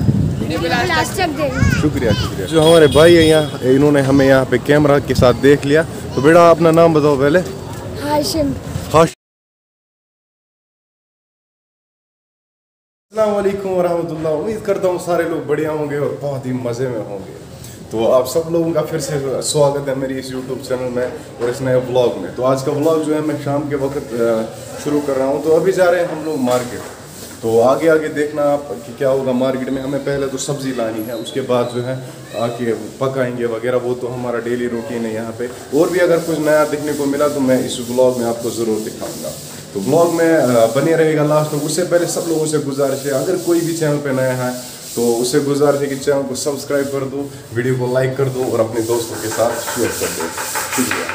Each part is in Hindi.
शुक्रिया शुक्रिया। जो हमारे भाई है यहाँ, इन्होंने हमें यहाँ पे कैमरा के साथ देख लिया। तो बेटा अपना नाम बताओ पहले। हाशिम। अस्सलाम वालेकुम वरहमतुल्लाह। उम्मीद करता हूँ सारे लोग बढ़िया होंगे और बहुत ही मज़े में होंगे। तो आप सब लोगों का फिर से स्वागत है मेरी इस यूट्यूब चैनल में और इस नए व्लॉग में। तो आज का व्लॉग जो है मैं शाम के वक्त शुरू कर रहा हूँ। तो अभी जा रहे हैं हम लोग मार्केट। तो आगे आगे देखना आप कि क्या होगा मार्केट में। हमें पहले तो सब्ज़ी लानी है, उसके बाद जो है आके पकाएंगे वगैरह, वो तो हमारा डेली रूटीन है यहाँ पे। और भी अगर कुछ नया देखने को मिला तो मैं इस व्लॉग में आपको ज़रूर दिखाऊंगा। तो व्लॉग में बने रहेगा लास्ट तक। उससे पहले सब लोगों से गुजारिश है, अगर कोई भी चैनल पे नया है तो उससे गुजारिश है कि चैनल को सब्सक्राइब कर दो, वीडियो को लाइक कर दो और अपने दोस्तों के साथ शेयर कर दो। शुक्रिया।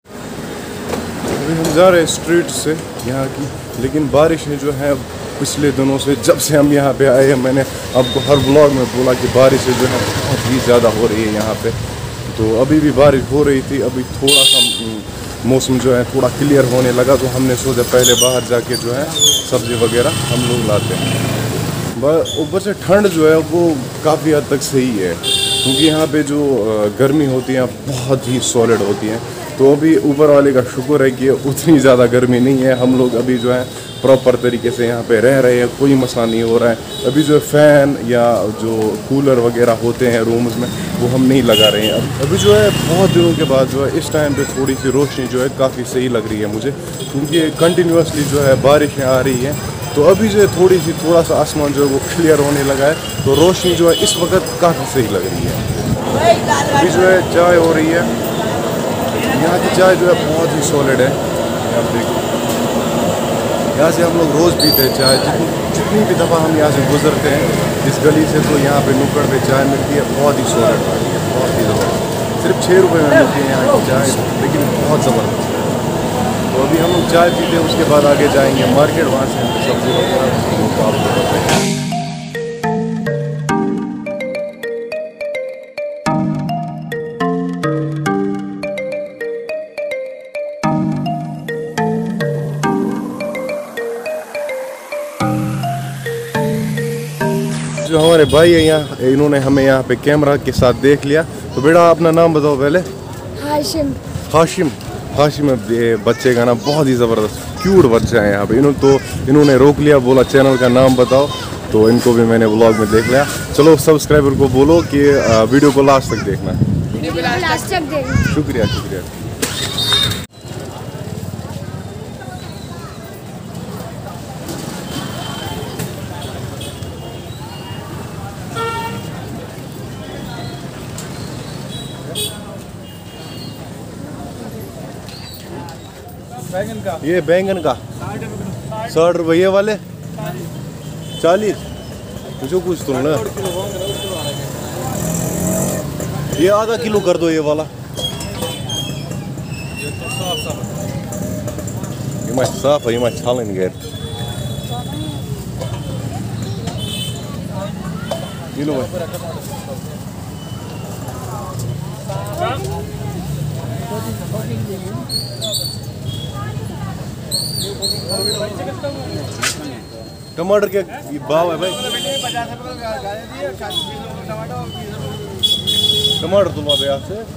अभी हम जा रहे हैं स्ट्रीट से यहाँ की, लेकिन बारिशें जो है पिछले दिनों से, जब से हम यहाँ पे आए हैं, मैंने आपको हर व्लॉग में बोला कि बारिशें जो है बहुत ही ज़्यादा हो रही है यहाँ पे। तो अभी भी बारिश हो रही थी। अभी थोड़ा सा मौसम जो है थोड़ा क्लियर होने लगा, तो हमने सोचा पहले बाहर जाके जो है सब्ज़ी वगैरह हम लोग लाते हैं। ऊपर से ठंड जो है वो काफ़ी हद तक सही है, क्योंकि यहाँ पे जो गर्मी होती है बहुत ही सॉलिड होती है। तो अभी ऊपर वाले का शुक्र है कि उतनी ज़्यादा गर्मी नहीं है। हम लोग अभी जो है प्रॉपर तरीके से यहाँ पे रह रहे हैं, कोई मसला नहीं हो रहा है। अभी जो फ़ैन या जो कूलर वगैरह होते हैं रूम्स में वो हम नहीं लगा रहे हैं। अभी जो है बहुत दिनों के बाद जो है इस टाइम पे थोड़ी सी रोशनी जो है काफ़ी सही लग रही है मुझे, क्योंकि कंटिन्यूसली जो है बारिशें आ रही हैं। तो अभी जो है थोड़ा सा आसमान जो है वो क्लियर होने लगा है, तो रोशनी जो है इस वक्त काफ़ी सही लग रही है। अभी जो है चाय हो रही है। यहाँ की चाय जो है बहुत ही सॉलिड है। आप देखिए, यहाँ से हम लोग रोज़ पीते हैं चाय। जितनी भी दफ़ा हम यहाँ से गुजरते हैं इस गली से, तो यहाँ पे नुक्कड़ पे चाय मिलती है, बहुत ही सॉलिड वाली है, बहुत ही ज़बरदस्त। सिर्फ 6 रुपये में मिलती है यहाँ की चाय, लेकिन बहुत ज़बरदस्त है। तो अभी हम लोग चाय पीते हैं, उसके बाद आगे जाएंगे मार्केट, वहाँ से हम सब्ज़ी वगैरह आपको बताएंगे। जो हमारे भाई है यहाँ, इन्होंने हमें यहाँ पे कैमरा के साथ देख लिया। तो बेटा अपना नाम बताओ पहले। हाशिम। हाशिम। हाशिम ये बच्चे का नाम बहुत ही ज़बरदस्त क्यूट बच्चा है यहाँ पे। इन्होंने रोक लिया, बोला चैनल का नाम बताओ। तो इनको भी मैंने व्लॉग में देख लिया। चलो सब्सक्राइबर को बोलो कि वीडियो को लास्ट तक देखना। शुक्रिया शुक्रिया। बैंगन का, ये बैंगन का 60 रुपये वाले 40। मुझे कुछ तो ना, ये आधा किलो कर दो ये वाला। ये मत साफ है, ये मत छालन गए किलो में। टमाटर क्या भाव है भाई? टमाटर तुम आप यहाँ से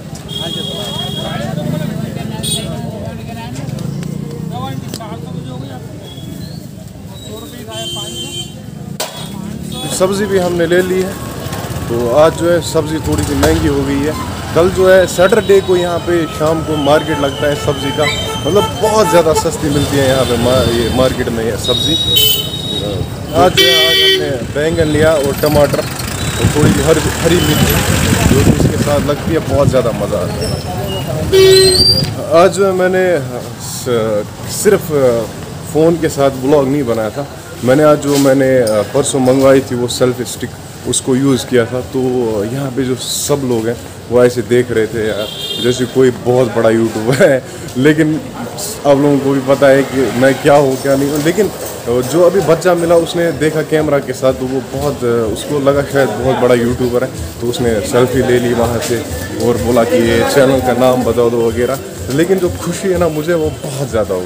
सब्ज़ी भी हमने ले ली है। तो आज जो है सब्ज़ी थोड़ी सी महंगी हो गई है। कल जो है सैटरडे को यहाँ पे शाम को मार्केट लगता है सब्ज़ी का, मतलब बहुत ज़्यादा सस्ती मिलती है यहाँ पे ये मार्केट में ये सब्ज़ी। आज हमने बैंगन लिया और टमाटर और थोड़ी हरी मिर्च जो इसके साथ लगती है, बहुत ज़्यादा मज़ा आता है। आज जो है मैंने सिर्फ फ़ोन के साथ व्लॉग नहीं बनाया था। मैंने आज जो मैंने परसों मंगवाई थी वो सेल्फी स्टिक, उसको यूज़ किया था। तो यहाँ पे जो सब लोग हैं वो ऐसे देख रहे थे यार जैसे कोई बहुत बड़ा यूट्यूबर है, लेकिन आप लोगों को भी पता है कि मैं क्या हूँ क्या नहीं हूँ। लेकिन जो अभी बच्चा मिला उसने देखा कैमरा के साथ, तो वो बहुत उसको लगा शायद बहुत बड़ा यूट्यूबर है, तो उसने सेल्फी ले ली वहाँ से और बोला कि ये चैनल का नाम बता दो वगैरह। लेकिन जो खुशी है ना मुझे वो बहुत ज़्यादा हो गई, बहुत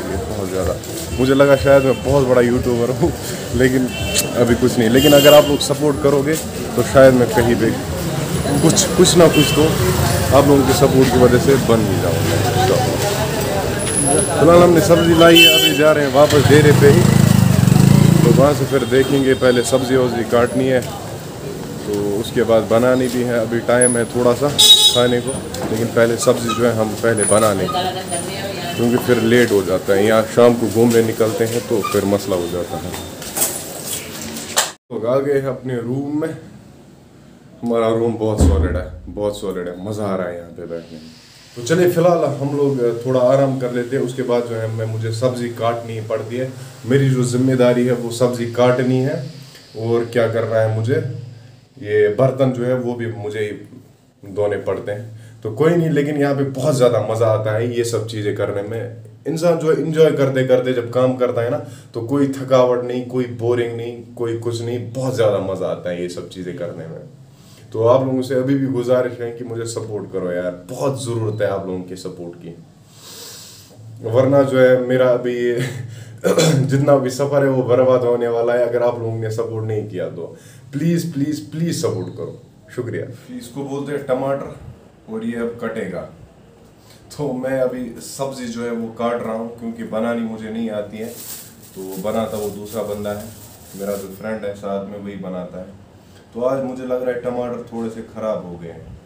बहुत ज़्यादा। मुझे लगा शायद मैं बहुत बड़ा यूट्यूबर हूँ, लेकिन अभी कुछ नहीं। लेकिन अगर आप लोग सपोर्ट करोगे तो शायद मैं कहीं पे कुछ ना कुछ तो आप लोगों के सपोर्ट की वजह से बन भी जाऊँगा। फिलहाल हमने सब्ज़ी लाई है, अभी जा रहे हैं वापस डेरे पे ही, तो वहाँ से फिर देखेंगे। पहले सब्ज़ी वब्ज़ी काटनी है, तो उसके बाद बनानी भी है। अभी टाइम है थोड़ा सा खाने को, लेकिन पहले सब्ज़ी जो है हम पहले बना लें, क्योंकि फिर लेट हो जाता है। यहाँ शाम को घूमने निकलते हैं तो फिर मसला हो जाता है। तो आ गए हैं अपने रूम में। हमारा रूम बहुत सॉलिड है, मज़ा आ रहा है यहाँ पे बैठने में। तो चलिए फ़िलहाल हम लोग थोड़ा आराम कर लेते हैं। उसके बाद जो है मुझे सब्ज़ी काटनी पड़ती है। मेरी जो जिम्मेदारी है वो सब्ज़ी काटनी है, और क्या करना है मुझे, ये बर्तन जो है वो भी मुझे ही धोने पड़ते हैं। तो कोई नहीं, लेकिन यहाँ पे बहुत ज़्यादा मज़ा आता है ये सब चीज़ें करने में। इंसान जो है इंजॉय करते करते जब काम करता है ना, तो कोई थकावट नहीं, कोई बोरिंग नहीं, कोई कुछ नहीं, बहुत ज़्यादा मज़ा आता है ये सब चीज़ें करने में। तो आप लोगों से अभी भी गुजारिश है कि मुझे सपोर्ट करो यार, बहुत ज़रूरत है आप लोगों के सपोर्ट की, वरना जो है मेरा अभी जितना भी सफ़र है वो बर्बाद होने वाला है अगर आप लोगों ने सपोर्ट नहीं किया तो। प्लीज़ प्लीज़ प्लीज़ सपोर्ट करो, शुक्रिया। इसको बोलते हैं टमाटर, और ये अब कटेगा। तो मैं अभी सब्ज़ी जो है वो काट रहा हूँ, क्योंकि बनानी मुझे नहीं आती है। तो बनाता वो दूसरा बंदा है, मेरा जो फ्रेंड है साथ में, वही बनाता है। तो आज मुझे लग रहा है टमाटर थोड़े से ख़राब हो गए हैं,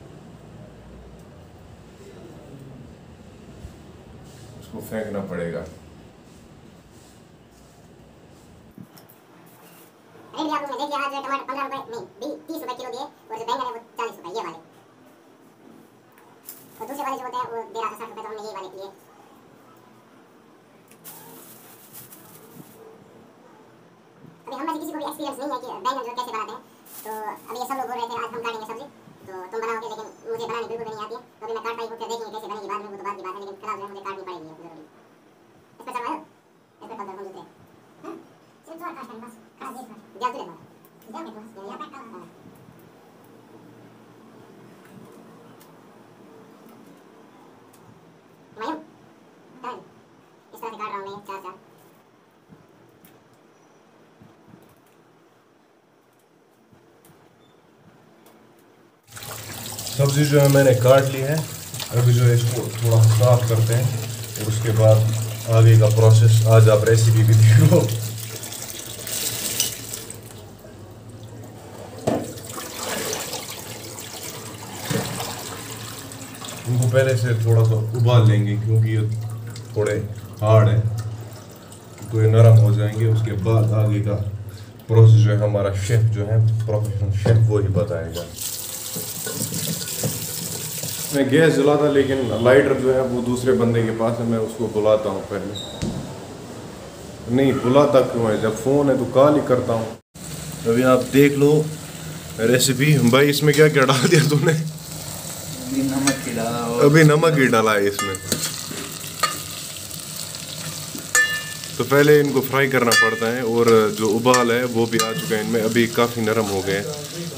उसको फेंकना पड़ेगा। अरे आप लोगों ने देखिए आज जो टमाटर 15 रुपए नहीं 30 रुपए किलो दिए, और जो बैंगन है वो 40 रुपए ये वाले, और दूसरे वाले जो होते हैं वो दे रहा था 60 रुपए, तो हमने ये वाले लिए। अभी हम में से किसी को भी एक्सपीरियंस नहीं है कि बैंगन जो कैसे बनाते हैं, तो अभी ये सब लोग बोल रहे थे आज हम काटेंगे सब्जी, तो तुम बनाओगे, लेकिन मुझे बनानी बिल्कुल भी नहीं आती है। तो अभी मैं काट पाई हूँ, फिर देखेंगे कैसे बनेगी बाद में, वो तो बात की बात है, लेकिन फिलहाल जो है मुझे काटनी पड़ेगी जरूरी। इस पर चलवाओ, इस पर कल हम दूसरे हां सिर्फ थोड़ा काट करने बस, काट दे इसमें जल्दी लेना जल्दी बस ये काट कर। मैं इस तरह से काट रहा हूँ मैं चार सब्ज़ी जो है मैंने काट ली है। अभी जो है इसको थोड़ा साफ करते हैं, और उसके बाद आगे का प्रोसेस आज आप रेसिपी भी देख लो। इनको पहले से थोड़ा सा उबाल लेंगे, क्योंकि ये थोड़े हार्ड है, तो ये नरम हो जाएंगे। उसके बाद आगे का प्रोसेस जो है हमारा शेफ़ जो है, प्रोफेशनल शेफ़, वो ही बताएगा। मैं गैस जला था, लेकिन लाइटर जो है वो दूसरे बंदे के पास है, मैं उसको बुलाता हूँ पहले। नहीं बुलाता क्यों है, जब फ़ोन है तो कॉल ही करता हूँ। अभी आप देख लो रेसिपी। भाई इसमें क्या क्या डाल दिया तूने? नमक ही डाला, अभी नमक ही डाला है इसमें। तो पहले इनको फ्राई करना पड़ता है, और जो उबाल है वो भी आ चुका है इनमें, अभी काफ़ी नरम हो गए।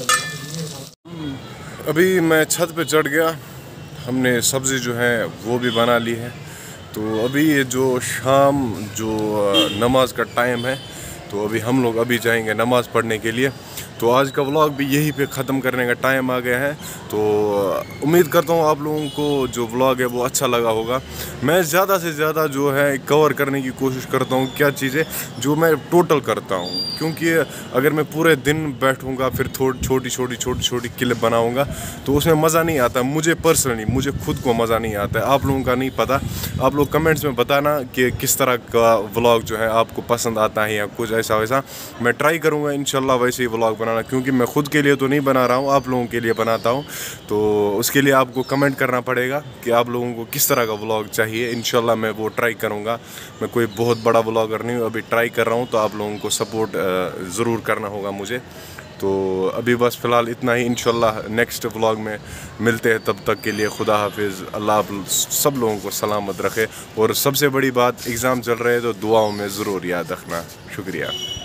अभी मैं छत पे चढ़ गया, हमने सब्ज़ी जो है वो भी बना ली है। तो अभी ये जो शाम जो नमाज का टाइम है, तो अभी हम लोग अभी जाएंगे नमाज़ पढ़ने के लिए। तो आज का व्लॉग भी यहीं पे ख़त्म करने का टाइम आ गया है। तो उम्मीद करता हूँ आप लोगों को जो व्लॉग है वो अच्छा लगा होगा। मैं ज़्यादा से ज़्यादा जो है कवर करने की कोशिश करता हूँ क्या चीज़ें जो मैं टोटल करता हूँ, क्योंकि अगर मैं पूरे दिन बैठूँगा फिर छोटी छोटी क्लिप बनाऊँगा तो उसमें मज़ा नहीं आता। मुझे पर्सनली, मुझे खुद को मज़ा नहीं आता है, आप लोगों का नहीं पता। आप लोग कमेंट्स में बताना कि किस तरह का व्लॉग जो है आपको पसंद आता है या कुछ ऐसा वैसा। मैं ट्राई करूँगा इंशाल्लाह वैसे ही व्लॉग बनाना, क्योंकि मैं खुद के लिए तो नहीं बना रहा हूँ, आप लोगों के लिए बनाता हूँ। तो उसके लिए आपको कमेंट करना पड़ेगा कि आप लोगों को किस तरह का व्लॉग चाहिए। इंशाल्लाह मैं वो ट्राई करूँगा। मैं कोई बहुत बड़ा व्लॉगर नहीं हूँ, अभी ट्राई कर रहा हूँ, तो आप लोगों को सपोर्ट ज़रूर करना होगा मुझे। तो अभी बस फ़िलहाल इतना ही, इंशाल्लाह नेक्स्ट व्लॉग में मिलते हैं। तब तक के लिए खुदा हाफिज़, अल्लाह आप सब लोगों को सलामत रखे। और सबसे बड़ी बात, एग्ज़ाम चल रहे हैं तो दुआओं में ज़रूर याद रखना। शुक्रिया।